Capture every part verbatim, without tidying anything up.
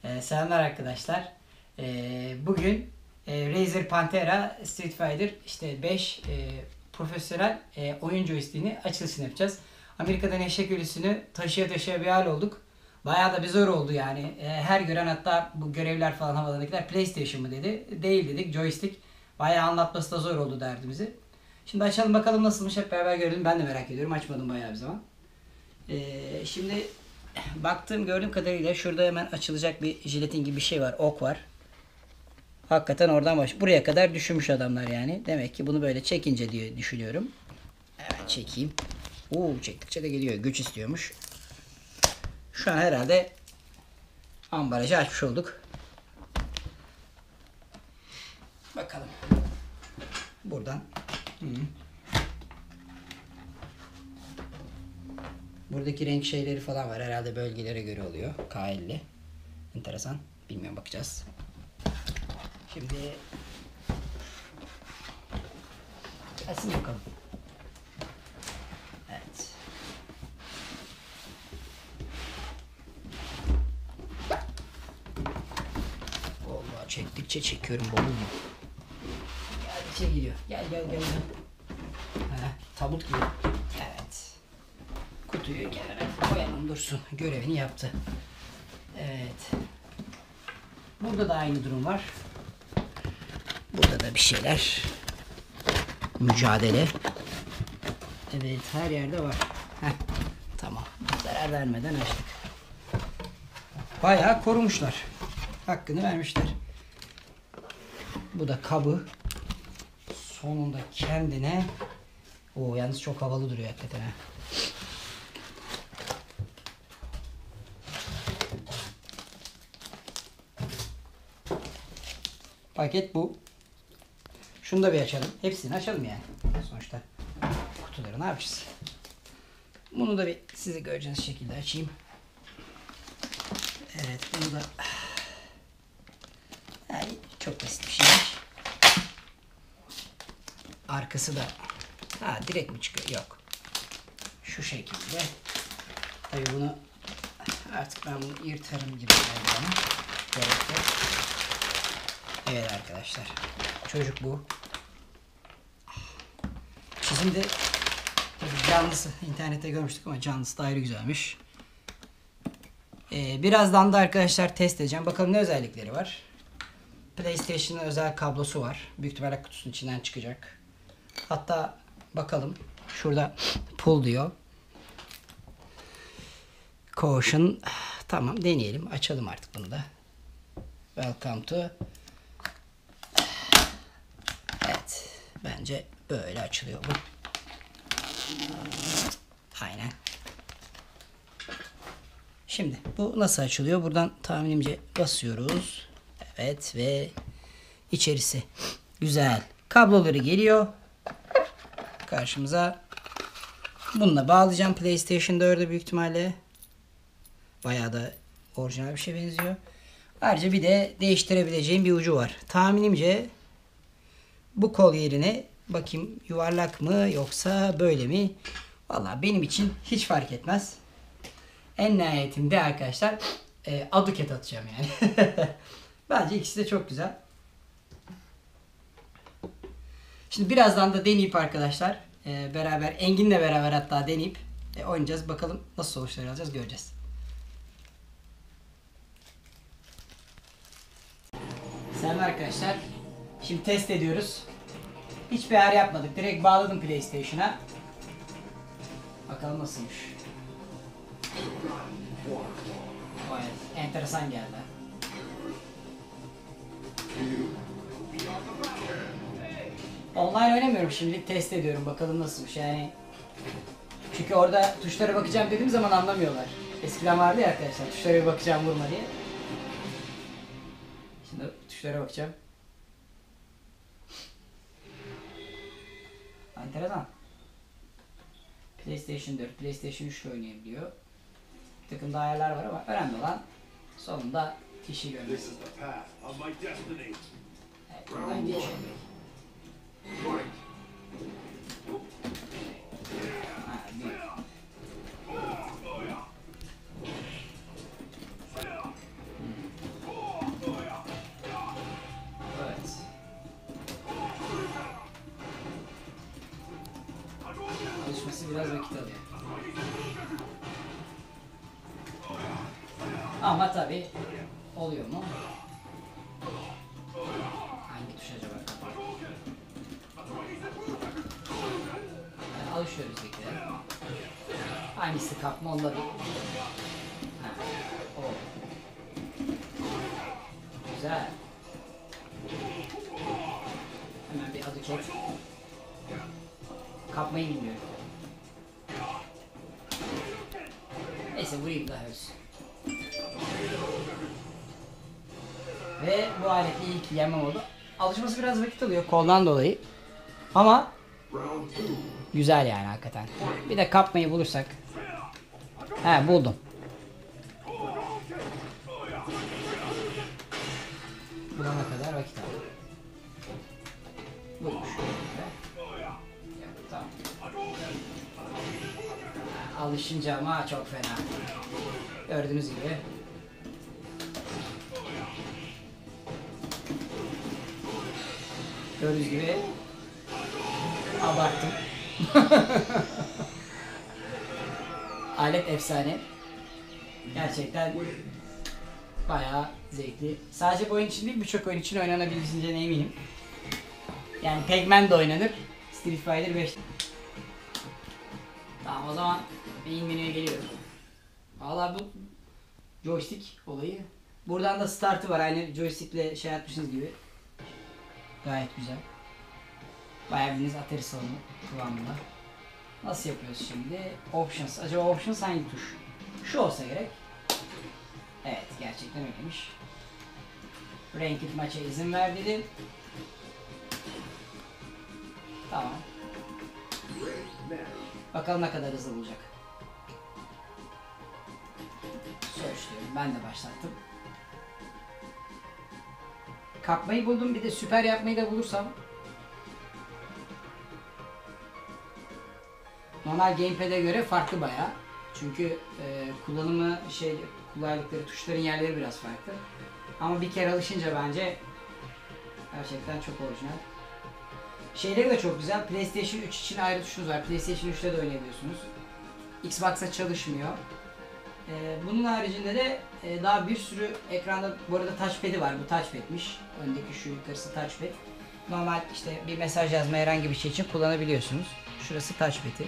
Ee, selamlar arkadaşlar. Ee, bugün e, Razer Pantera Street Fighter işte beş e, profesyonel e, oyun joystick'ini açılışını yapacağız. Amerika'dan eşek ölüsünü taşıya taşıya bir hal olduk. Bayağı da bir zor oldu yani. E, her gören, hatta bu görevler falan havalarındakiler PlayStation mı dedi. Değil dedik, joystick. Bayağı anlatması da zor oldu derdimizi. Şimdi açalım bakalım nasılmış, hep beraber görelim. Ben de merak ediyorum. Açmadım bayağı bir zaman. Ee, şimdi baktığım, gördüğüm kadarıyla şurada hemen açılacak bir jiletin gibi bir şey var. Ok var. Hakikaten oradan baş. Buraya kadar düşünmüş adamlar yani. Demek ki bunu böyle çekince diye düşünüyorum. Hemen çekeyim. Uuu, çektikçe de geliyor. Güç istiyormuş. Şu an herhalde ambalajı açmış olduk. Bakalım. Buradan. Hı. Buradaki renk şeyleri falan var. Herhalde bölgelere göre oluyor. K elli. Enteresan. Bilmiyorum, bakacağız. Şimdi gelsin bakalım. Evet. Vallahi çektikçe çekiyorum bolu gibi. Geldikçe gidiyor. Gel gel gel. Heh, tabut gibi. Evet. Kutuyu kenara koyalım, dursun. Görevini yaptı. Evet. Burada da aynı durum var. Burada da bir şeyler. Mücadele. Evet, her yerde var. Heh, tamam. Zarar vermeden açtık. Bayağı korumuşlar. Hakkını vermişler. Bu da kabı. Sonunda kendine. Oo, yalnız çok havalı duruyor hakikaten ha. Paket bu. Şunu da bir açalım. Hepsini açalım yani. Sonuçta kutuları ne yapacağız? Bunu da bir size göreceğiniz şekilde açayım. Evet, bunu da yani çok basit bir şeymiş. Arkası da ha, direkt mi çıkıyor? Yok. Şu şekilde. Tabii bunu artık ben bunu yırtarım gibi yani. Gerek yok. Evet arkadaşlar. Çocuk bu. Çizimde canlısı internette görmüştük ama canlısı da ayrı güzelmiş. Ee, birazdan da arkadaşlar test edeceğim. Bakalım ne özellikleri var. PlayStation'ın özel kablosu var. Büyük ihtimalle kutusunun içinden çıkacak. Hatta bakalım. Şurada pull diyor. Caution. Tamam, deneyelim. Açalım artık bunu da. Welcome to. Evet. Bence böyle açılıyor bu. Aynen. Şimdi bu nasıl açılıyor? Buradan tahminimce basıyoruz. Evet ve içerisi. Güzel. Kabloları geliyor. Karşımıza. Bununla bağlayacağım PlayStation dörde büyük ihtimalle. Bayağı da orijinal bir şey benziyor. Ayrıca bir de değiştirebileceğim bir ucu var. Tahminimce bu kol yerine bakayım yuvarlak mı yoksa böyle mi? Vallahi benim için hiç fark etmez. En nihayetinde arkadaşlar e, aduket atacağım yani. Bence ikisi de çok güzel. Şimdi birazdan da deneyip arkadaşlar e, beraber Engin'le beraber hatta deneyip e, oynayacağız. Bakalım nasıl sonuçlar alacağız, göreceğiz. Selam arkadaşlar. Şimdi test ediyoruz. Hiçbir ayar yapmadık. Direkt bağladım PlayStation'a. Bakalım nasılmış. Evet, enteresan geldi. Online oynamıyorum, şimdilik test ediyorum. Bakalım nasılmış yani. Çünkü orada tuşlara bakacağım dediğim zaman anlamıyorlar. Eskiden vardı ya arkadaşlar, tuşlara bir bakacağım vurma diye. Şimdi tuşlara bakacağım. Enteresan. PlayStation dört, PlayStation üç ile oynayabiliyor. Bir takım da ayarlar var ama önemli olan sonunda kişi görmek. Evet, buradan geçiyorum. Ha, büyük. vakit alıyor. Ama tabi oluyor mu? Hangi tuş acaba? Yani alışıyoruz bir kere. Hangisi kapma onda bir. Ha, o. Güzel. Hemen bir adı ket. Kapmayı bilmiyorum. Neyse vurayım daha ölsün. Ve bu aletle ilk yemem oldu. Alışması biraz vakit alıyor koldan dolayı. Ama güzel yani hakikaten. Bir de kapmayı bulursak. He buldum. Bulana kadar vakit aldı. Bulmuş. Tamam. Alışınca ama çok fena. Gördüğünüz gibi. Gördüğünüz gibi abarttım. Alet efsane. Gerçekten bayağı zevkli. Sadece bu oyun için değil, birçok oyun için oynanabileceğine eminim. Yani Pac-Man de oynanır. Street Fighter beş. Tamam o zaman main menüye geliyoruz. Valla bu joystick olayı. Buradan da startı var, aynı joystickle şey yapmışsınız gibi. Gayet güzel. Bayağı bildiğiniz Atari salonu kıvamında. Nasıl yapıyoruz şimdi? Options. Acaba options hangi tuş? Şu olsa gerek. Evet, gerçekten öyleymiş. Ranked maça izin ver dedim. Tamam. Bakalım ne kadar hızlı bulacak. Search diyorum. Ben de başlattım. Kapmayı buldum, bir de süper yapmayı da bulursam. Normal gamepad'e göre farklı bayağı. Çünkü e, kullanımı şey kolaylıkları, tuşların yerleri biraz farklı. Ama bir kere alışınca bence gerçekten çok orijinal. Şeyleri de çok güzel. PlayStation üç için ayrı tuşunuz var. PlayStation üçte de oynayabiliyorsunuz. Xbox'a çalışmıyor. Ee, bunun haricinde de e, daha bir sürü ekranda, bu arada touchpad'i var. Bu touchpad'miş. Öndeki şu yukarısı touchpad. Normal işte bir mesaj yazma, herhangi bir şey için kullanabiliyorsunuz. Şurası touchpad'i.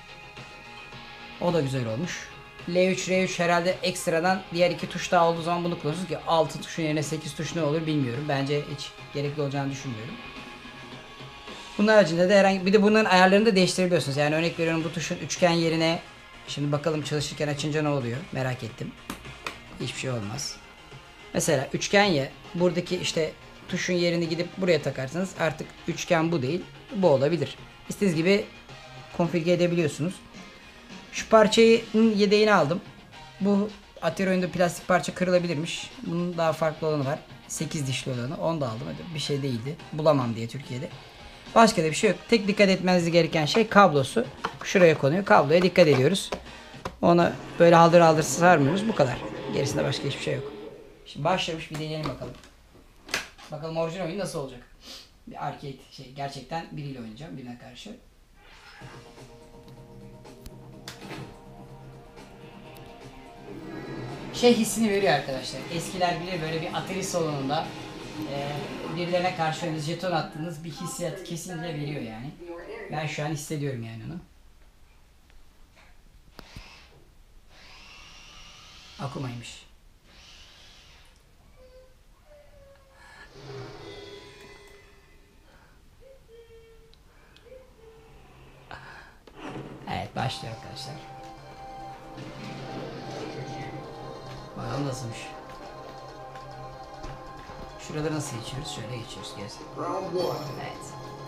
O da güzel olmuş. L üç, R üç herhalde ekstradan diğer iki tuş daha olduğu zaman bunu kullanıyorsunuz ki altı tuşun yerine sekiz tuş ne olur bilmiyorum. Bence hiç gerekli olacağını düşünmüyorum. Bunun haricinde de herhangi bir de bunların ayarlarını da değiştirebiliyorsunuz. Yani örnek veriyorum, bu tuşun üçgen yerine, şimdi bakalım çalışırken açınca ne oluyor, merak ettim. Hiçbir şey olmaz. Mesela üçgen ya, buradaki işte tuşun yerini gidip buraya takarsanız artık üçgen bu değil, bu olabilir. İstediğiniz gibi konfigüre edebiliyorsunuz. Şu parçanın yedeğini aldım. Bu Atari oyunda plastik parça kırılabilirmiş. Bunun daha farklı olanı var. sekiz dişli olanı. Onu da aldım. Bir şey değildi. Bulamam diye Türkiye'de. Başka da bir şey yok. Tek dikkat etmeniz gereken şey kablosu. Şuraya konuyor. Kabloya dikkat ediyoruz. Ona böyle haldır haldır sarmıyoruz. Bu kadar. Gerisinde başka hiçbir şey yok. Şimdi başlamış, bir deneyelim bakalım. Bakalım orijinal oyun nasıl olacak. Bir arcade şey, gerçekten biriyle oynayacağım, birine karşı. Şey hissini veriyor arkadaşlar. Eskiler bile böyle bir Atari salonunda e, birilerine karşı jeton attığınız bir hissiyat kesinlikle veriyor yani. Ben şu an hissediyorum yani onu. Akumaymış. Evet, başlıyor arkadaşlar. Bakalım nasılmış. Şuraları nasıl geçiyoruz? Şöyle geçiyoruz. Gez. Evet.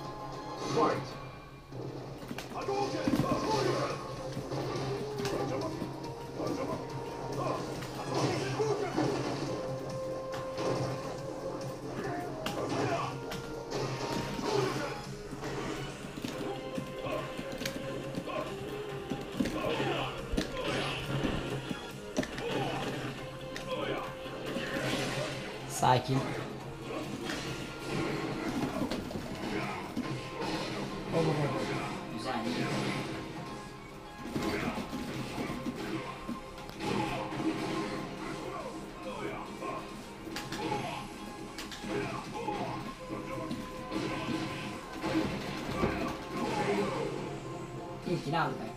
Sakin. Güzel. joystick'ini aldık